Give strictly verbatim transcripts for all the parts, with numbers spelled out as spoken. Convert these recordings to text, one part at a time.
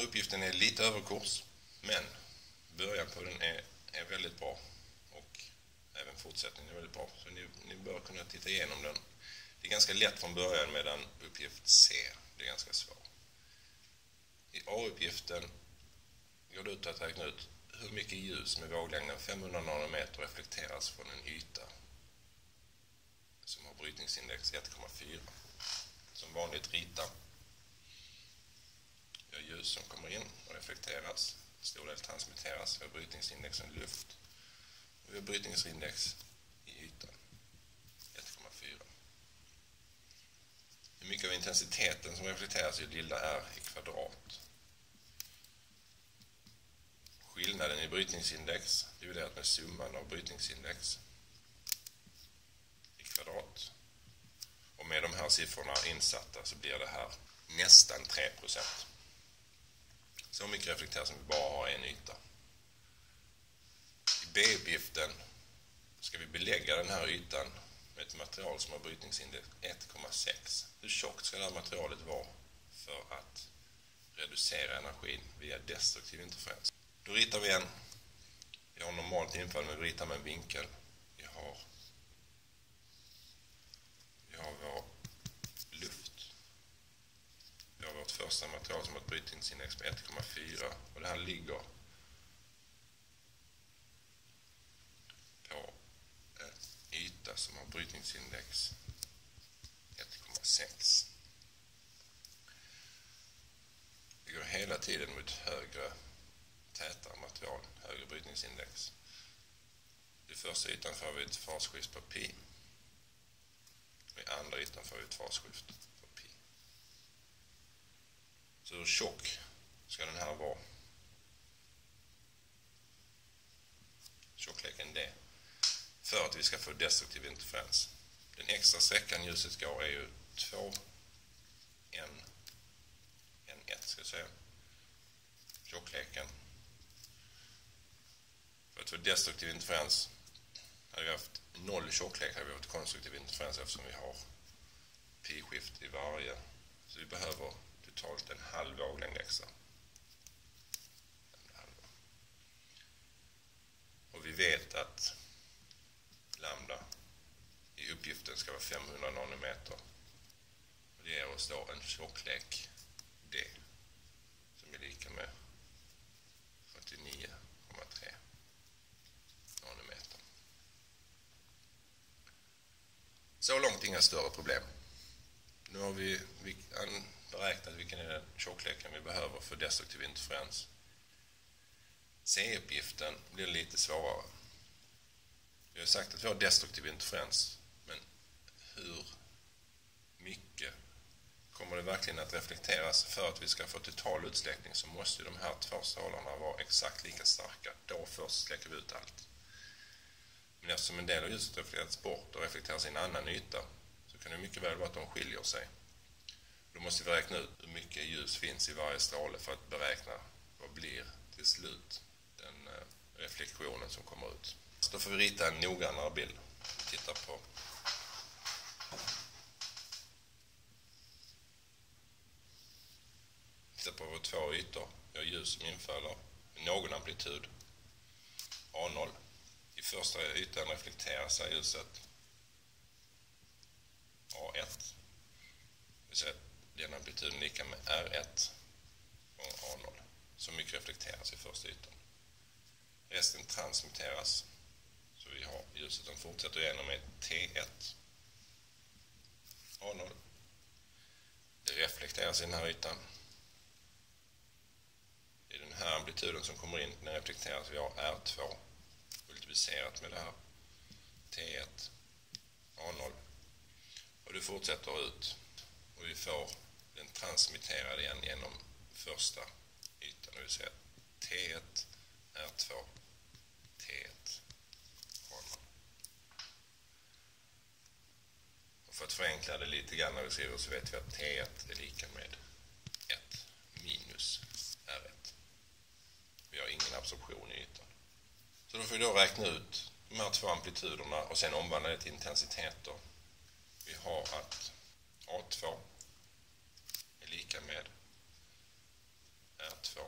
uppgiften är lite överkurs, men början på den är, är väldigt bra och även fortsättningen är väldigt bra. Så ni, ni bör kunna titta igenom den. Det är ganska lätt från början, medan uppgift C det är ganska svår. I A-uppgiften går det ut att räkna ut hur mycket ljus med våglängden femhundra nanometer reflekteras från en yta som har brytningsindex ett komma fyra. Som vanligt rita. Vi har ljus som kommer in och reflekteras. Stor del transmitteras. Vi har brytningsindexen luft. Och vi har brytningsindex i ytan. ett komma fyra. Hur mycket av intensiteten som reflekteras i lilla r i kvadrat. Skillnaden i brytningsindex dividerat med summan av brytningsindex i kvadrat. Och med de här siffrorna insatta så blir det här nästan tre procent. Så mycket reflekteras som vi bara har en yta. I B-uppgiften ska vi belägga den här ytan med ett material som har brytningsindex ett komma sex. Hur tjockt ska det här materialet vara för att reducera energin via destruktiv interferens? Då ritar vi en. Vi har normalt infall, men vi ritar med en vinkel. Vi har, vi har vår luft. Vi har vårt första material som har ett brytningsindex på ett komma fyra. Och det här ligger på en yta som har brytningsindex ett komma sex. Vi går hela tiden mot högre tätare material, högre brytningsindex. I första ytan får vi ett fasskift på pi. Och i andra ytan får vi ett fasskift på pi. Så hur tjock ska den här vara? Tjockleken D. För att vi ska få destruktiv interferens. Den extra sträckan ljuset går är ju två N N ett ska jag säga. Tjockleken. För att få destruktiv interferens hade vi haft noll tjocklek, hade vi haft konstruktiv interferens eftersom vi har pi-skift i varje. Så vi behöver totalt en halv våglängd extra. Och vi vet att lambda i uppgiften ska vara femhundra nanometer. Och det ger oss då en tjocklek D som är lika med fyrtionio komma tre nanometer. Så långt inga större problem. Nu har vi beräknat vilken är den tjockleken vi behöver för destruktiv interferens. C-uppgiften blir lite svårare. Vi har sagt att vi har destruktiv interferens, men hur mycket kommer det verkligen att reflekteras? För att vi ska få total utsläckning så måste de här två strålarna vara exakt lika starka. Då först släcker vi ut allt. Men eftersom en del av ljuset reflekteras bort och reflekteras i en annan yta så kan det mycket väl vara att de skiljer sig. Då måste vi räkna ut hur mycket ljus finns i varje stråle för att beräkna vad blir till slut den reflektionen som kommer ut. Så då får vi rita en noggrannare bild. Titta på Titta på våra två ytor. Vi har ljus som infaller i någon amplitud A noll. I första ytan reflekterar sig ljuset A ett. Så den amplituden är lika med R ett och A noll. Så mycket reflekteras i första ytan. Resten transmitteras. Så vi har ljuset som fortsätter igenom med T ett A noll. Det reflekteras i den här ytan. Det är den här amplituden som kommer in. Den reflekteras. Vi har R två multiplicerat med det här T ett A noll. Och det fortsätter ut. Och vi får den transmitterad igen genom första ytan. Det vill säga T ett R två T ett A noll. Och för att förenkla det lite grann när vi skriver så vet vi att T ett är lika med ett minus R ett. Vi har ingen absorption i ytan. Så då får vi då räkna ut de här två amplituderna och sen omvandla det till intensiteter. Vi har att A två är lika med R två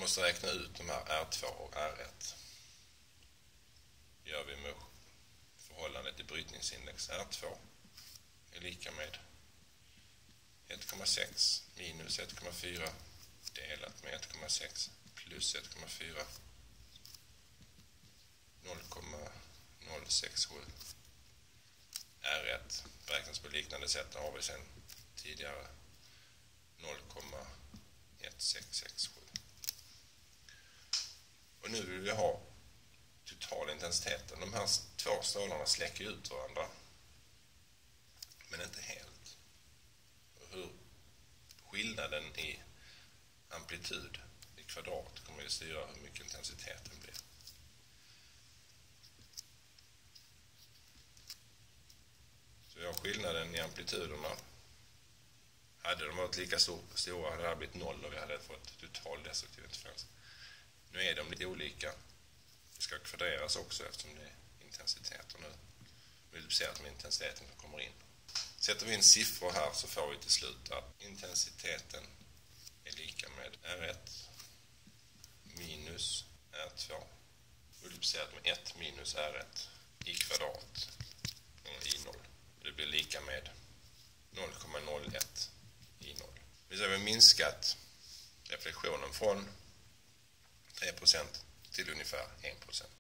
måste räkna ut de här R två och R ett. Gör vi med förhållandet till brytningsindex. R två är lika med ett komma sex minus ett komma fyra delat med ett komma sex plus ett komma fyra, noll komma noll sex sju. R ett beräknas på liknande sätt, har vi sedan tidigare noll komma ett sex sex sju. Och nu vill vi ha totalintensiteten. De här två strålarna släcker ut varandra, men inte helt. Och hur skillnaden i amplitud i kvadrat kommer att styra hur mycket intensiteten blir. Så vi har skillnaden i amplituderna. Hade de varit lika stora hade det här blivit noll och vi hade fått total destruktiv interferens. Nu är de lite olika. Det ska kvadreras också eftersom det är intensiteter nu. Multiplicerat med intensiteten som kommer in. Sätter vi in siffror här så får vi till slut att intensiteten är lika med R ett minus R två multiplicerat med ett minus R ett i kvadrat i noll. Det blir lika med noll komma noll ett i noll. Vi har minskat reflektionen från tre procent till ungefär en procent.